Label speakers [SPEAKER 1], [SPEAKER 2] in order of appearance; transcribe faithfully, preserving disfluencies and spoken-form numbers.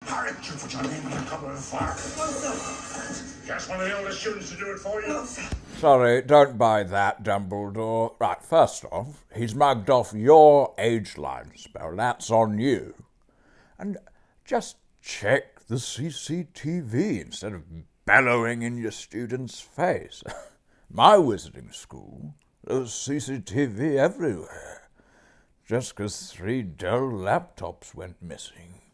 [SPEAKER 1] Hurry, you put your name on the cover of the file.
[SPEAKER 2] No, sir.
[SPEAKER 1] You ask one of the older students to do it for you?
[SPEAKER 2] No, sir.
[SPEAKER 3] Sorry, don't buy that, Dumbledore. Right, first off, he's mugged off your age line spell. That's on you. And just check the C C T V instead of bellowing in your student's face. My wizarding school, there was C C T V everywhere. Just 'cause three Dell laptops went missing.